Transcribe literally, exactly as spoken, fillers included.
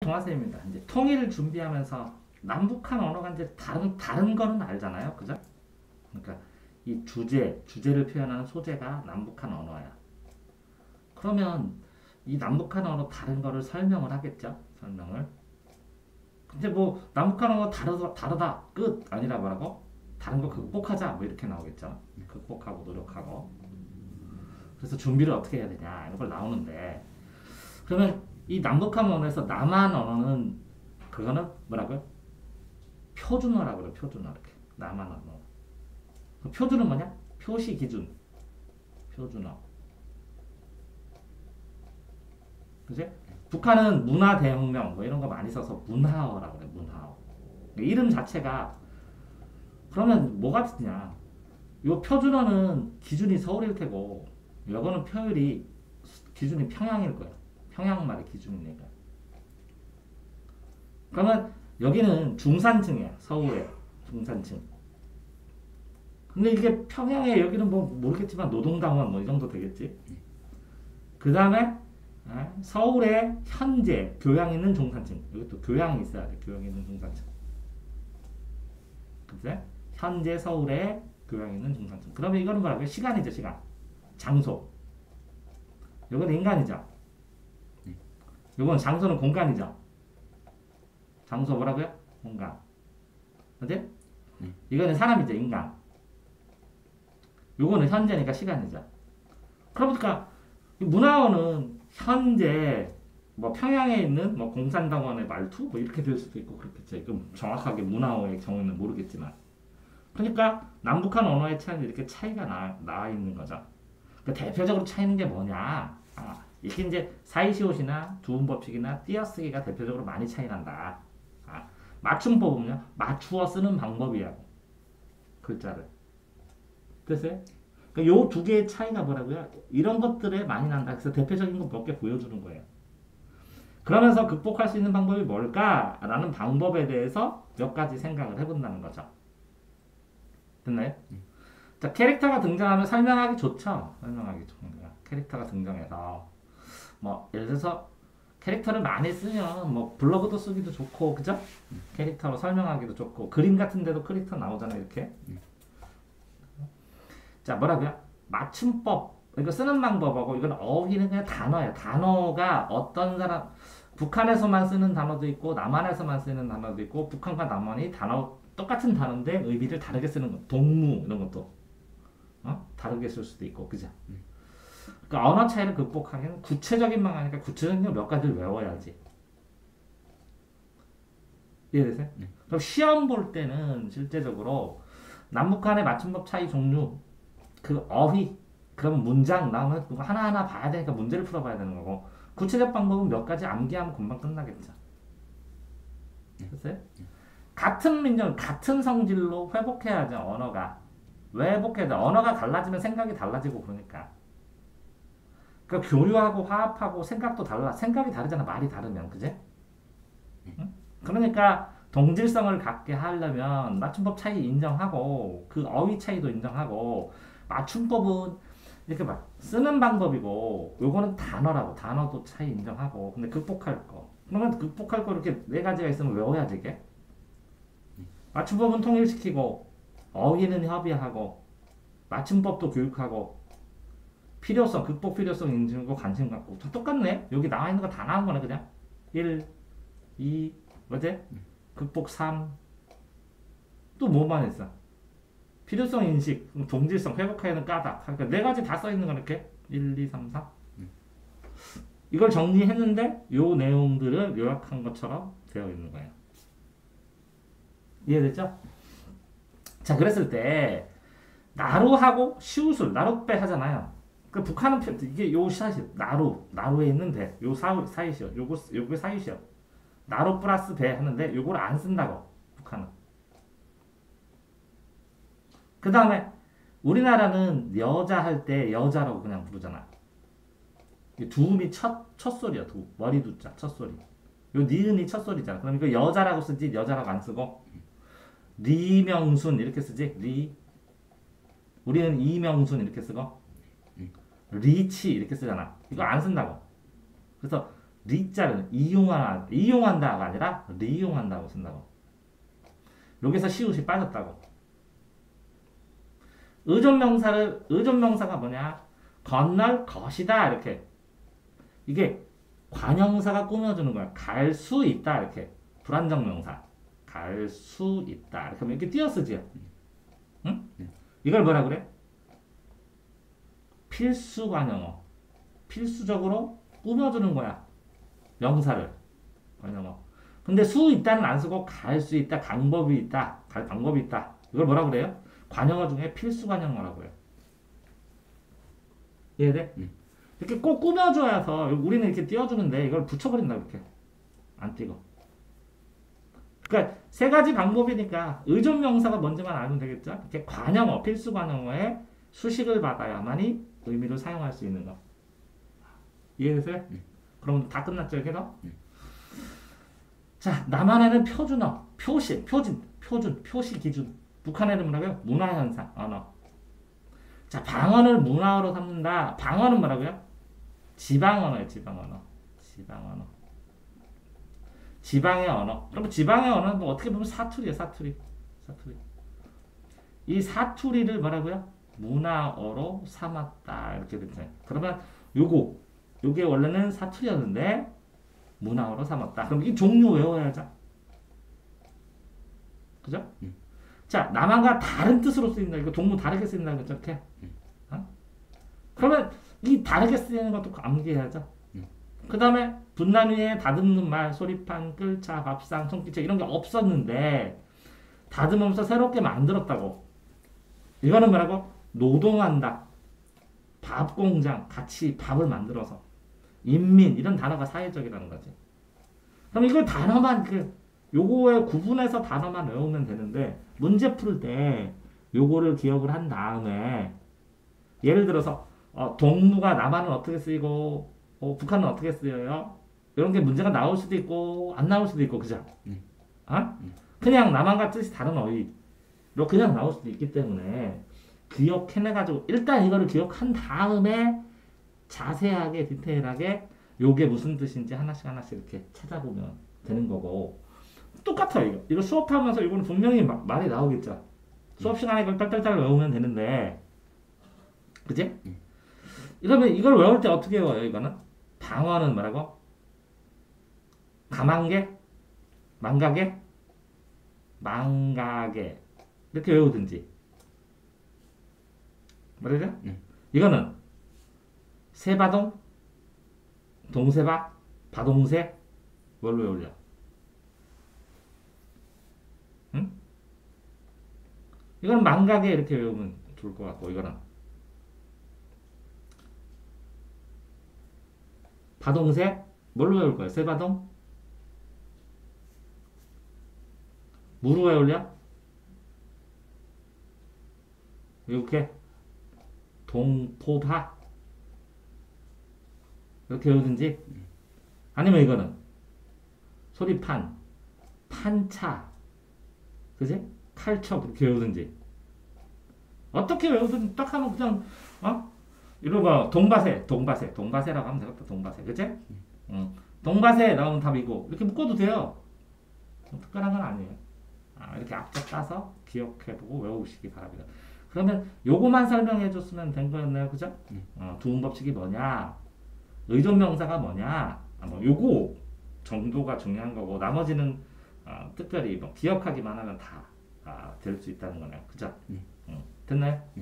동아쌤입니다. 이제 통일을 준비하면서 남북한 언어가 이제 다른 다른 거는 알잖아요, 그죠? 그러니까 이 주제 주제를 표현하는 소재가 남북한 언어야. 그러면 이 남북한 언어 다른 거를 설명을 하겠죠, 설명을. 근데 뭐 남북한 언어 다르다 다르다 끝 아니라 뭐라고? 다른 거 극복하자 뭐 이렇게 나오겠죠. 극복하고 노력하고. 그래서 준비를 어떻게 해야 되냐 이런 걸 나오는데 그러면 이 남북한 언어에서 남한 언어는 그거는 뭐라고요? 표준어라고 그래요. 표준어 이렇게 남한 언어. 그 표준은 뭐냐? 표시 기준. 표준어. 그지? 북한은 문화 대혁명 뭐 이런 거 많이 써서 문하어라고 그래. 문하어. 이름 자체가 그러면 뭐가 되냐? 요 표준어는 기준이 서울일 테고 요거는 표율이 기준이 평양일 거야. 평양말의 기준이니까. 그러면 여기는 중산층이야. 서울에 중산층. 근데 이게 평양에 여기는 뭐 모르겠지만 노동당원 뭐 이 정도 되겠지. 그 다음에 서울에 현재 교양 있는 중산층. 여기 또 교양이 있어야 돼. 교양 있는 중산층. 그치? 현재 서울에 교양 있는 중산층. 그러면 이거는 뭐라고요? 시간이죠, 시간. 장소. 이건 인간이죠. 이건 장소는 공간이죠. 장소 뭐라고요? 공간. 그치? 이거는 사람이죠, 인간. 요거는 현재니까 시간이죠. 그러니까 문화원은 현재 뭐 평양에 있는 뭐 공산당원의 말투 뭐 이렇게 될 수도 있고 그렇겠죠. 이건 정확하게 문화어의 경우는 모르겠지만. 그러니까 남북한 언어의 차이는 이렇게 차이가 나, 나 있는 거죠. 그러니까 대표적으로 차이는 게 뭐냐? 아, 이게 이제 사이시옷이나 두음법칙이나 띄어쓰기가 대표적으로 많이 차이 난다. 아, 맞춤법은요? 맞추어 쓰는 방법이야. 글자를. 됐어요? 그러니까 요 두 개의 차이가 뭐라고요? 이런 것들에 많이 난다. 그래서 대표적인 거 몇 개 보여주는 거예요. 그러면서 극복할 수 있는 방법이 뭘까라는 방법에 대해서 몇 가지 생각을 해본다는 거죠. 됐나요? 음. 자, 캐릭터가 등장하면 설명하기 좋죠. 설명하기 좋은 거야. 캐릭터가 등장해서 뭐 예를 들어서 캐릭터를 많이 쓰면 뭐 블로그도 쓰기도 좋고, 그죠? 음. 캐릭터로 설명하기도 좋고 그림 같은 데도 캐릭터 나오잖아요, 이렇게. 음. 자, 뭐라고요? 맞춤법. 이거 쓰는 방법하고 이건 어휘는 그냥 단어예요. 단어가 어떤 사람 북한에서만 쓰는 단어도 있고 남한에서만 쓰는 단어도 있고 북한과 남한이 단어 똑같은 단어인데 의미를 다르게 쓰는 거. 동무 이런 것도 어? 다르게 쓸 수도 있고, 그죠? 그러니까 언어 차이를 극복하기는 구체적인 방안이니까 구체적인 몇 가지를 외워야지. 이해되세요? 네. 그럼 시험 볼 때는 실제적으로 남북한의 맞춤법 차이 종류 그 어휘, 그럼 문장 나오면 하나하나 봐야 되니까 문제를 풀어봐야 되는 거고 구체적 방법은 몇 가지 암기하면 금방 끝나겠죠. 됐어요? 같은 민족, 같은 성질로 회복해야죠, 언어가. 왜 회복해야 돼? 언어가 달라지면 생각이 달라지고 그러니까. 그러니까 교류하고 화합하고 생각도 달라. 생각이 다르잖아, 말이 다르면. 그제? 응? 그러니까 동질성을 갖게 하려면 맞춤법 차이 인정하고 그 어휘 차이도 인정하고 맞춤법은 이렇게 막 쓰는 방법이고 요거는 단어라고 단어도 차이 인정하고 근데 극복할 거 그러면 극복할 거 이렇게 네 가지가 있으면 외워야지 이게 맞춤법은 통일시키고 어휘는 협의하고 맞춤법도 교육하고 필요성 극복 필요성 인증하고 관심 갖고 다 똑같네 여기 나와 있는 거 다 나온 거네 그냥 일, 이 뭐지? 극복 삼 또 뭐만 했어? 필요성 인식, 동질성, 회복하려는 까닭. 그러니까 네 가지 다 써있는 거 이렇게. 일, 이, 삼, 사. 음. 이걸 정리했는데 요 내용들을 요약한 것처럼 되어 있는 거예요. 이해됐죠? 자, 그랬을 때 나루하고 시우술, 나룻배 하잖아요. 그 북한은 이게 요 샷이 나루, 나루에 있는 배. 요 사, 사이시요. 요거, 요거 사이시요. 나루 플러스 배 하는데 요거를 안 쓴다고. 북한은. 그 다음에 우리나라는 여자 할 때 여자라고 그냥 부르잖아. 두음이 첫, 첫 소리야. 두. 머리 두자 첫 소리. 요 니은이 첫 소리잖아. 그럼 이거 여자라고 쓰지 여자라고 안 쓰고 리명순 이렇게 쓰지. 리. 우리는 이명순 이렇게 쓰고 리치 이렇게 쓰잖아. 이거 안 쓴다고. 그래서 리자는 이용하, 이용한다가 아니라 리용한다고 쓴다고. 여기서 시옷이 빠졌다고. 의존명사를, 의존명사가 뭐냐? 건널 것이다. 이렇게. 이게 관형사가 꾸며주는 거야. 갈 수 있다. 이렇게. 불안정 명사. 갈 수 있다. 이렇게 하면 이렇게 띄어쓰지요. 응? 이걸 뭐라 그래? 필수 관형어. 필수적으로 꾸며주는 거야. 명사를. 관형어. 근데 수 있다는 안 쓰고 갈 수 있다. 방법이 있다. 갈 방법이 있다. 이걸 뭐라 그래요? 관형어 중에 필수 관형어라고 해요. 이해돼? 응. 이렇게 꼭 꾸며줘야서 우리는 이렇게 띄워주는데 이걸 붙여버린다 이렇게. 안 띄고. 그러니까 세 가지 방법이니까 의존 명사가 뭔지만 알면 되겠죠? 이렇게 관형어, 필수 관형어에 수식을 받아야만이 의미를 사용할 수 있는 거. 이해되세요? 응. 그럼 다 끝났죠, 이렇게서? 응. 자, 남한에는 표준어, 표시, 표준, 표준, 표시 기준. 북한에는 뭐라고요? 문화현상, 언어. 자, 방언을 문화어로 삼는다. 방언은 뭐라고요? 지방언어예요, 지방언어. 지방언어. 지방의 언어. 그럼 지방의 언어는 뭐 어떻게 보면 사투리예요, 사투리. 사투리. 이 사투리를 뭐라고요? 문화어로 삼았다. 이렇게 됐잖아요. 그러면 요거, 요게 원래는 사투리였는데 문화어로 삼았다. 그럼 이 종류 외워야죠. 그죠? 음. 자, 남한과 다른 뜻으로 쓰인다. 이거 동무 다르게 쓰인다. 그죠? 이렇게. 음. 어? 그러면 이 다르게 쓰이는 것도 암기해야죠. 음. 그 다음에 분단 위에 다듬는 말, 소리판, 끌차, 밥상, 손기체 이런 게 없었는데 다듬으면서 새롭게 만들었다고. 이거는 뭐라고? 노동한다. 밥공장, 같이 밥을 만들어서. 인민, 이런 단어가 사회적이라는 거지. 그럼 이걸 단어만, 그, 요거에 구분해서 단어만 외우면 되는데, 문제 풀 때 요거를 기억을 한 다음에, 예를 들어서, 어, 동무가 남한은 어떻게 쓰이고, 어, 북한은 어떻게 쓰여요? 이런 게 문제가 나올 수도 있고, 안 나올 수도 있고, 그죠? 음. 어? 음. 그냥 남한과 뜻이 다른 어휘로 그냥 나올 수도 있기 때문에, 기억해내가지고, 일단 이거를 기억한 다음에, 자세하게 디테일하게 요게 무슨 뜻인지 하나씩 하나씩 이렇게 찾아보면 되는 거고 똑같아요. 이거 이거 수업하면서 이거는 분명히 마, 말이 나오겠죠. 수업 시간에 이걸 딸딸딸 외우면 되는데 그지? 이러면 이걸 외울 때 어떻게 외워요? 이거는 방언은 뭐라고? 가만게? 망가게? 망가게 이렇게 외우든지 말이죠? 응. 이거는 세바동, 동세박, 바동세, 뭘로 외울려? 응? 이거는 망각에 이렇게 외우면 좋을 것 같고, 이거는. 바동세, 뭘로 외울 거야? 세바동? 무로 외울려? 이렇게? 동포바? 이렇게 외우든지 아니면 이거는 소리판, 판차, 그지? 칼척 이렇게 외우든지 어떻게 외우든 딱 하면 그냥 어? 이러 봐 동바세, 동바세, 동바세라고 하면 되겠다. 동바세, 그지? 응. 동바세 나오면 답이고 이렇게 묶어도 돼요. 특별한 건 아니에요. 아, 이렇게 앞쪽 따서 기억해보고 외우시기 바랍니다. 그러면 요거만 설명해줬으면 된 거였나요, 그죠? 어, 두음 법칙이 뭐냐? 의존 명사가 뭐냐? 아, 뭐 요거 정도가 중요한 거고 나머지는 어, 특별히 뭐 기억하기만 하면 다 될 수 있다는 거네요. 그죠? 음. 음. 됐나요?